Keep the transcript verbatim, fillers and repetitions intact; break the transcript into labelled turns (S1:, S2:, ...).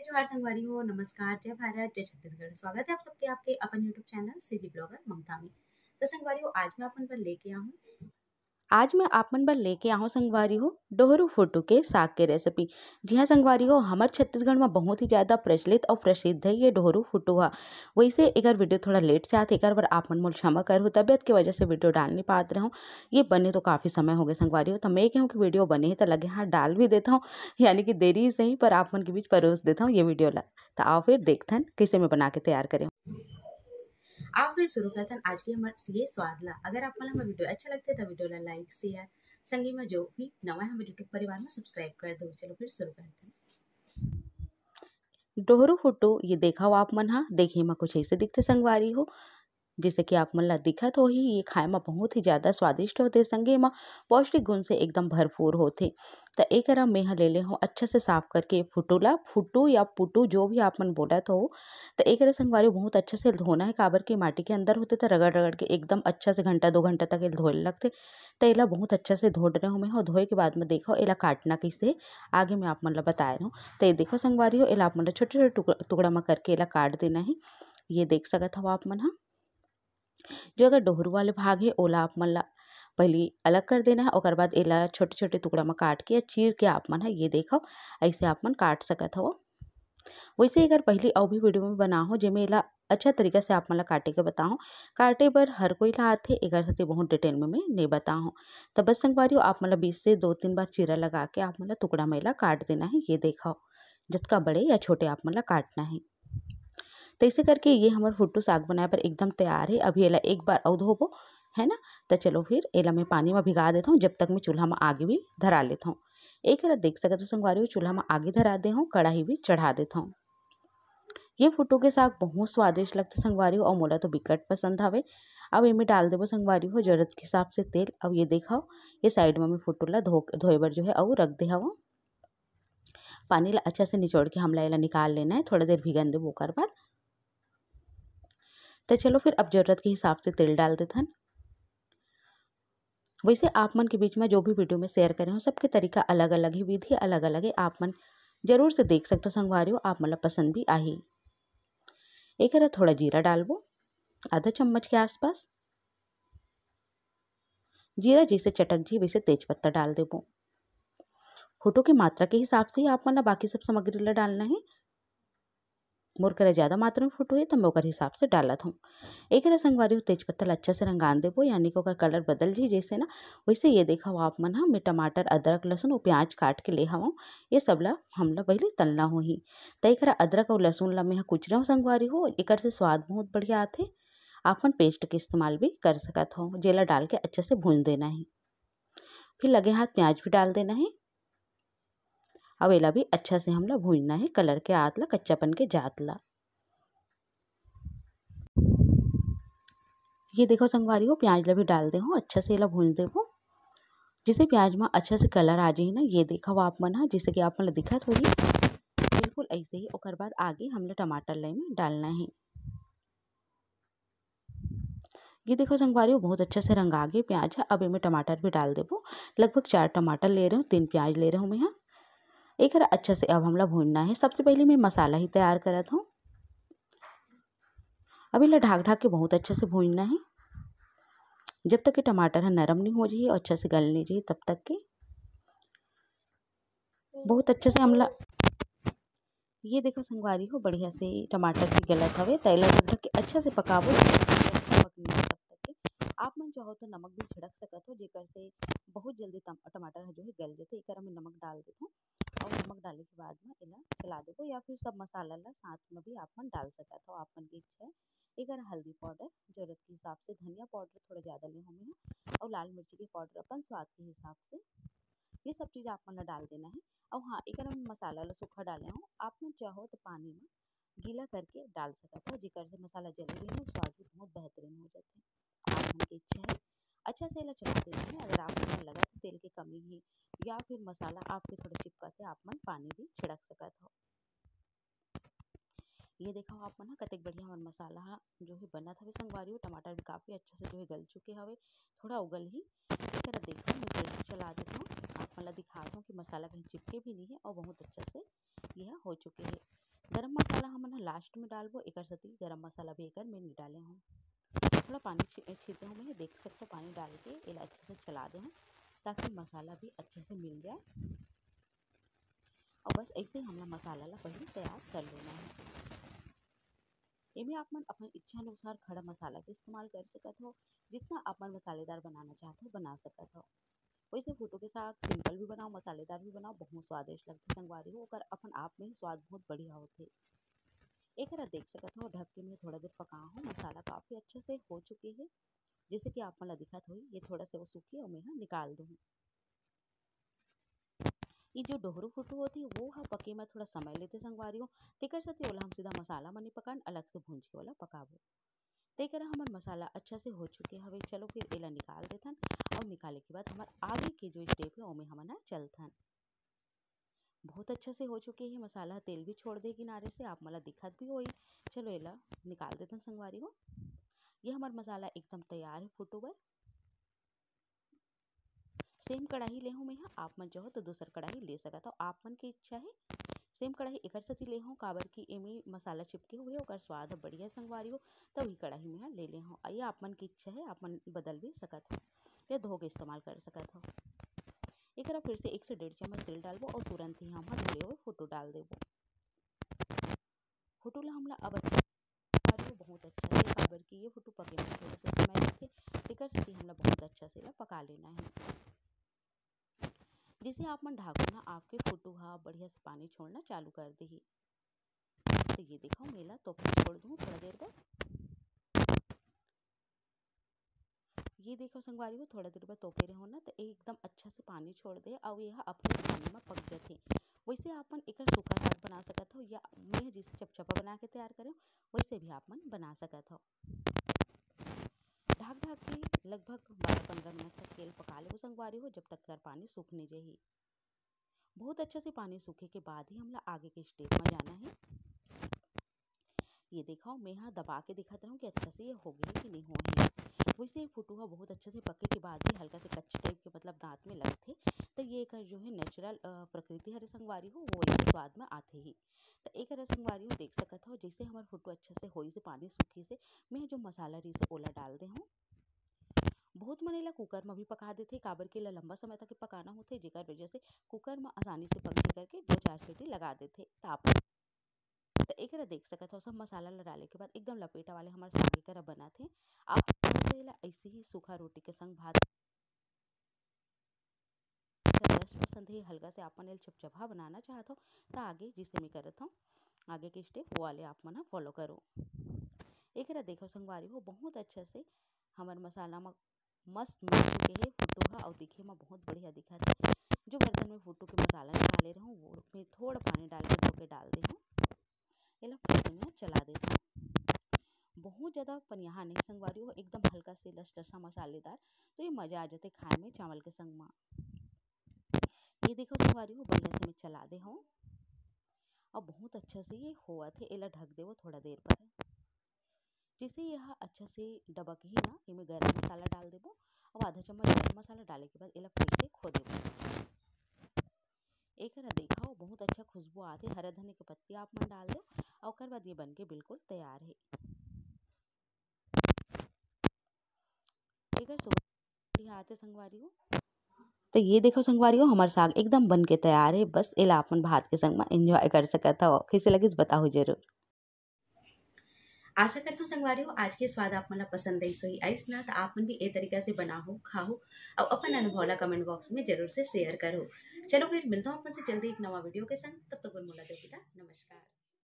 S1: जय जोहार संगवारी हो, नमस्कार, जय भारत, जय छत्तीसगढ़। स्वागत है आप सबके आपके अपन YouTube channel CG blogger Mamta में। तो संगवारी हो, आज मैं अपन पर लेके आऊँ आज मैं आपमन बर लेके आहूँ संगवारी हो डोहरू फुटू के साग के रेसिपी। जी हाँ संगवारी हो, हमार छत्तीसगढ़ में बहुत ही ज़्यादा प्रचलित और प्रसिद्ध है ये डोहरू फुटू हा। वैसे एकर वीडियो थोड़ा लेट से आते, एकर बर आपमन मोल क्षमा कर हो, तबियत की वजह से वीडियो डाल नहीं पाते रहूँ। ये बने तो काफ़ी समय हो गए संगवारी हो, तो मैं कहूँ कि वीडियो बने ही तो लगे हाँ डाल भी देता हूँ, यानी कि देरी से ही पर आपमन के बीच परोस देता हूँ ये वीडियो ला। तो आओ फिर देखते हैं कैसे मैं बना के तैयार करें। आप फिर शुरू करते हैं आज की हमारे लिए स्वाद ला। अगर आप हमारा वीडियो अच्छा लगता है तो वीडियो ला लाइक शेयर संगे में जो भी नवा है हमारे यूट्यूब परिवार में सब्सक्राइब कर दो। चलो फिर शुरू करते हैं। डोहरू फुटू ये देखा हो आप मन हा, देखिए में कुछ ऐसे दिखते संगवारी हो, जैसे कि आप मन ला दिखत हो ही ये खाए में बहुत ही ज़्यादा स्वादिष्ट होते, संगे में पौष्टिक गुण से एकदम भरपूर होते। तो एक मैं ह ले ले हूँ अच्छे से साफ करके फुटू ला, फुटू या पुटू जो भी आप मन बोलत हो। तो एक संगवारी बहुत अच्छे से धोना है, काबर के माटी के अंदर होते तो रगड़ रगड़ के एकदम अच्छा से घंटा दो घंटा तक धोए लगते। तो एला बहुत अच्छा से धो रहे हूँ मैं, और धोए के बाद में देखो एला काटना कैसे आगे मैं आप मन ला बता रहा हूँ। तो ये देखो संगवारी हो, एला आप मन छोटे छोटे टुकड़ा टुकड़ा में करके एला काट देना है। ये देख सकत हो आप मन हा। जो अगर डोहरू वाले भाग है ओला आप मन ला पहले अलग कर देना है, और बाद एला छोटे छोटे टुकड़ा में काट के चीर के आप मन है ये देखो ऐसे आप मन काट सकत हो। वैसे अगर पहले और भी वीडियो में बना हो जेमे एला अच्छा तरीका से आप मन ला काटे के बताऊँ, काटे बर हर कोई ला आथे, एकर सेती बहुत डिटेल में मैं नहीं बताऊँ। तो बस संगवारी आप मन ला बीस से दो तीन बार चीरा लगा के आप मन ला टुकड़ा में एला काट देना है। ये देखो जितना बड़े या छोटे आप मन ला काटना है। तो ऐसे करके ये हमारे फुट्टू साग बनाए पर एकदम तैयार है। अभी एला एक बार और धोबो है ना। तो चलो फिर एला मैं पानी में भिगा देता हूँ, जब तक मैं चूल्हा में आगे भी धरा लेता हूँ। एक एला देख सकते हो संगवारी हो, चूल्हा में आगे धरा दे हूँ, कढ़ाई भी चढ़ा देता हूँ। ये फुट्टू के साग बहुत स्वादिष्ट लगते संगवारी हो, और मोला तो बिकट पसंद हवे। अब इनमें डाल देबो संगवारी हो जरूरत के हिसाब से तेल। अब ये देखो ये साइड में मैं फुट्टू ला धो धोए बर जो है और रख दे हवा। पानी ला अच्छा से निचोड़ के हमला एला निकाल लेना है, थोड़ा देर भिगन देबो ओकर बाद। तो चलो फिर अब जरूरत के हिसाब से तेल डाल देते हैं। वैसे आप मन के बीच में जो भी वीडियो में शेयर करें हो सबके तरीका अलग अलग ही, विधि अलग अलग है, आप मन जरूर से देख सकते हो संगवारी हो, आप मतलब पसंद भी आई। एक थोड़ा जीरा डालबो आधा चम्मच के आसपास। जीरा जैसे चटक जी वैसे तेज पत्ता डाल देबो। फुटू की मात्रा के हिसाब से ही आप मन बाकी सब सामग्री ला डालना है। मोर करा ज़्यादा मात्रा में फुटू है तो मैं ओकर हिसाब से डालत हूँ। एक संगवारी हो तेजपत्ता अच्छा से रंगान देबो, यानी कि ओकर कलर बदल जी जैसे ना। वैसे ये देखा हो आप मन हा, मैं टमाटर अदरक लहसुन और प्याज काट के ले हूँ। ये सब ला हमला पहले तलना हो ही। तो एक अदरक और लहसुन ला मैं कुचरा हूँ संगवारी हो, एकर से स्वाद बहुत बढ़िया आथे। आप मन पेस्ट के इस्तेमाल भी कर सकत हो, जेला डाल के अच्छे से भून देना है। फिर लगे हाथ प्याज भी डाल देना है। अब एला भी अच्छा से हमला भूनना है, कलर के आत ला कच्चापन के जात ला। ये देखो संगवारी हो प्याज ला भी डाल दे हो, अच्छा से एला भून देबो जिसे प्याज में अच्छा से कलर आ जाए ना। ये देखा हो आप मन हा, जैसे कि आप मन ला दिखत होगी बिल्कुल ऐसे ही। ओकर बाद आगे हमला टमाटर ला में डालना है। ये देखो संगवारी हो बहुत अच्छा से रंग आ गए प्याज है। अब इनमें टमाटर भी डाल देबो, लगभग चार टमाटर ले रहे हूँ, तीन प्याज ले रहा हूँ मैं यहाँ। एक अच्छा से अब हमला भूनना है। सबसे पहले मैं मसाला ही तैयार करत हूँ। अब इला ढाक ढाक के बहुत अच्छे से भूनना है, जब तक कि टमाटर है नरम नहीं हो जाए और अच्छा से गल नहीं जाए तब तक के बहुत अच्छे से हमला। ये देखो संगवारी हो बढ़िया से टमाटर की गलत हवे, तैला ढक ढक के अच्छा से पकाबो, अच्छा पकनी तब तक के। आप मन चाहो तो नमक भी छिड़क सकत हो, जेकर से बहुत जल्दी टमाटर जो है गल जाते। एक में नमक डाल देता हूँ, और नमक डाले के बाद में इला चला देबो, या फिर सब मसाला ला साथ में भी आप मन डाल सकत हो, आप मन की इच्छा है। एक हल्दी पाउडर जरूरत के हिसाब से, धनिया पाउडर थोड़ा ज़्यादा ले हूँ, और लाल मिर्ची के पाउडर अपन स्वाद के हिसाब से। ये सब चीज़ आप मन डाल देना है। और हाँ एक में मसाला ला सूखा डाले हूँ, आप मन चाहो तो पानी में गीला करके डाल सकते हो, जेकर से मसाला जले भी नहीं, स्वाद भी बहुत बेहतरीन हो जाते हैं। आप मन की इच्छा है। अच्छा से इला चला देना है। अगर आप मन लगा तो तेल की कमी है या फिर मसाला आपके थोड़ा चिपकत है, आप मन पानी भी छिड़क सकत हो। ये देखा आप मन कतेक बढ़िया हमारा मसाला जो है बना था संगवारी हो। टमाटर भी काफ़ी अच्छे से जो है गल चुके हवे, थोड़ा उगल ही। इस तरह देखो मैं फिर से चला देता हूँ, आप मन दिखा दूँ कि मसाला कहीं चिपके भी नहीं है और बहुत अच्छा से यह हो चुके हैं। गरम मसाला हमन लास्ट में डालबो। एकर सती गरम मसाला भी एकर में नहीं डाले हूँ। थोड़ा पानी छीते हूँ मैं, देख सकते हो पानी डाल के इला अच्छे से चला दे हूँ ताकि मसाला भी अच्छे से मिल जाए। और बस ऐसे ही हमला मसाला ला पहले तैयार कर लेना है। इमें आप मन अपने इच्छा अनुसार खड़ा मसाला के इस्तेमाल कर सकत हो। जितना आप मन मसालेदार बनाना चाहते हो बना सकत हो। वैसे फोटो के साथ सिंपल भी बनाओ, मसालेदार भी बनाओ, बहुत स्वादिष्ट लगते संगवारी हो। ओकर अपन आप में ही स्वाद बहुत बढ़िया होते। एक देख सकत हो ढक के मैं थोड़ा देर पका हूँ। मसाला काफ़ी अच्छे से हो चुके हैं। जैसे कि आप मन दिखत हो ये थोड़ा से वो सूखी और मैं निकाल दूँ। ये जो डोहरू फुटू होती वो हा पके में थोड़ा समय लेते संगवारी हो। तेकर साथ ओला हम सीधा मसाला में नहीं पकान, अलग से भूंज के वाला पकाबो। तेकर हमार मसाला अच्छा से हो चुके हवे। चलो फिर एला निकाल देथन और निकाले के बाद हमार आगे के जो स्टेप है ओमे हमन चलथन। बहुत अच्छा से हो चुके हैं मसाला, तेल भी छोड़ दे किनारे से, आप मला दिखत भी होई। चलो एला निकाल देथन संगवारी हो। ये हमार मसाला एकदम तैयार है फुटू बर। सेम कढ़ाई ले हूँ मैं यहाँ, आप मन चाहो तो दूसर कढ़ाई ले सकत हो, आप मन की इच्छा है। सेम कढ़ाई एकर सती ले हूँ काबर की एमे मसाला चिपके हुए ओकर स्वाद बढ़िया संगवारी हो। तभी कढ़ाई में ले ले हूँ। ये आप मन की इच्छा है, आप मन बदल भी सकत हो या धो के इस्तेमाल कर सकत हो। एक फिर से एक से डेढ़ चम्मच तेल डालबो और तुरंत ही हम धुले हुए फोटो डाल देबो। फोटो ला हमला अब अच्छा बहुत अच्छा से काबर की ये फोटो पके में थोड़ा सा समय लगते। एकर सती हमला बहुत अच्छा से ला पका लेना है। जिसे आप मन ढाको ना आपके फोटो हा बढ़िया से पानी छोड़ना चालू कर दे ही। तो ये देखो मेला तो छोड़ दूँ थोड़ा देर बाद। ये देखो संगवारी हो थोड़ा देर बाद तोपे रहो ना तो एकदम अच्छा से पानी छोड़ दे और यह अपने पानी में पक जाते। वैसे आप मन एक सूखा साग बना सकत हो या मैं जिसे चपचपा बना के तैयार करें वैसे भी आप मन बना सकत हो। ढक ढक के लगभग बारह पंद्रह मिनट तक तेल पका ले संगवारी हो, जब तक कर पानी सूख नहीं जाए। बहुत अच्छे से पानी सूखे के बाद ही हमला आगे के स्टेप में जाना है। ये देखो मैं यहाँ दबा के दिखाता हूँ कि अच्छा से ये हो गई कि नहीं हो है। वैसे फुटू हुआ बहुत अच्छे से पके के बाद भी हल्का से कच्चे टाइप के मतलब दांत में लगते। तो ये एक जो है नेचुरल प्रकृति हरे संगवारी हो वो इस स्वाद में आते ही। तो एक हरे संगवारी हो देख सकत हो जैसे हमारे फुटू अच्छे से होई से पानी सूखी से मैं जो मसाला रही से ओला डाल दे हूँ। बहुत मन ला कुकर में भी पका देते काबर के ला लंबा समय तक पकाना होते, जेकर वजह से कुकर में आसानी से पक जा करके दो चार सीटी लगा देते ताप। तो एक देख सकत हो सब मसाला ला डाले के बाद एकदम लपेटा वाले हमारे सागे कर बना थे। आप ऐसे ही सूखा रोटी के संग भात रस पसंद है हल्का से आप मन चपचपा बनाना चाहत हो तो आगे जिसे मैं करत हूँ आगे के स्टेप वो वाले आप मन फॉलो करो। एक देखो संगवारी हो बहुत अच्छा से हमार मसाला में मस्त मिल चुके हैं फुटू और दिखे में बहुत बढ़िया दिखा था। जो बर्तन में फुटू के मसाला निकाले रहूँ वो में थोड़ा पानी डाल के धो के डाल दे हूँ। ये फिर से मैं चला देती हूँ। बहुत ज़्यादा पनियाहा नहीं संगवारी हो, एकदम हल्का से लस लसा मसालेदार, तो ये मज़ा आ जाते खाए में चावल के संग में। ये देखो संगवारी हो बढ़िया से मैं चला दे हूँ और बहुत अच्छा से ये हुआ थे। एला ढक दे वो थोड़ा देर पर जिसे यह अच्छा से डबक ही ना इमें गरम मसाला डाल देबो और आधा चम्मच गरम मसाला डाले के बाद एला फिर से खो देबो। एक देखा बहुत अच्छा खुशबू आते। हरा धनिया के पत्ती आप मन डाल दो और उसके बाद ये बनके बिल्कुल तैयार है। एक आते संगवारी हो तो ये देखो संगवारी हो हमार साग एकदम बन के तैयार है। बस एला अपन भात के संग में एंजॉय कर सकता हो। कैसे लगिस बताओ जरूर। आशा करता हूँ संगवारी हो आज के स्वाद आप मन पसंद आई सोई आइस ना तो आप मन भी ए तरीका से बनाओ खाओ और अपन अनुभव ला कमेंट बॉक्स में जरूर से शेयर करो। चलो फिर मिलता हूँ अपन से जल्दी एक नवा वीडियो के संग, तब तक मोला देविता नमस्कार।